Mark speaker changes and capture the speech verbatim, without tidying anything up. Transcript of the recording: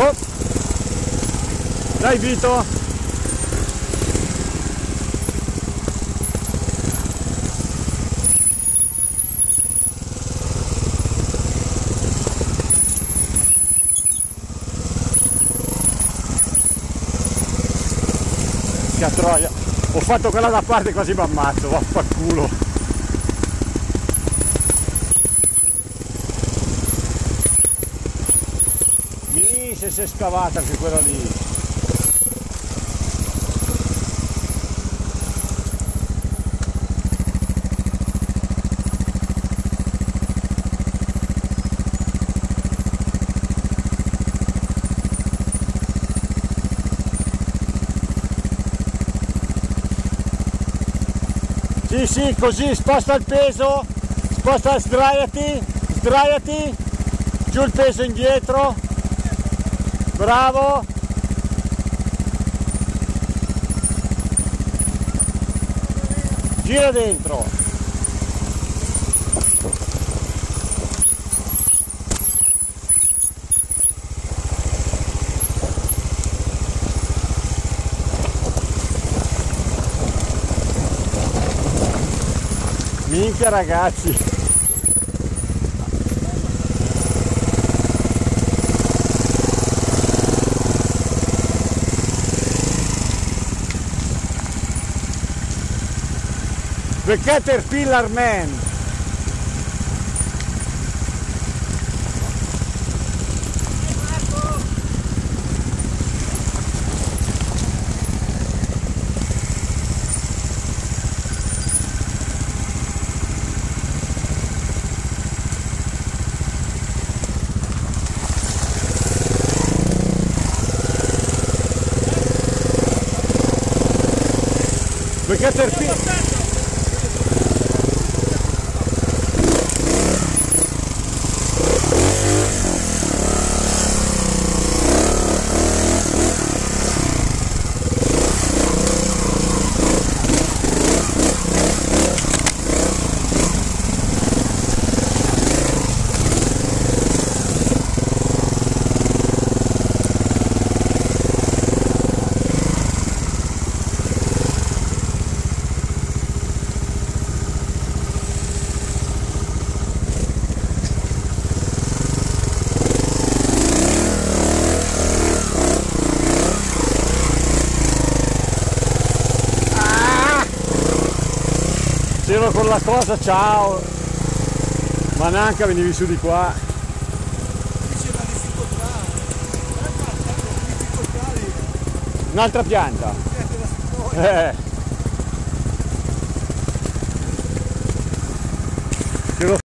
Speaker 1: Oh. Dai Vito. Che troia. Ho fatto quella da parte, quasi mi ammazzo, vaffanculo. Mi se si è scavata anche quella lì. Sì, sì, così, sposta il peso, sposta, sdraiati, sdraiati, giù il peso indietro, bravo. Gira dentro. Minchia ragazzi. The Caterpillar Man. The Caterpillar. C'ero con la cosa, ciao, ma neanche venivi su di qua.
Speaker 2: C'è la difficoltà,
Speaker 1: Un'altra pianta. Eh.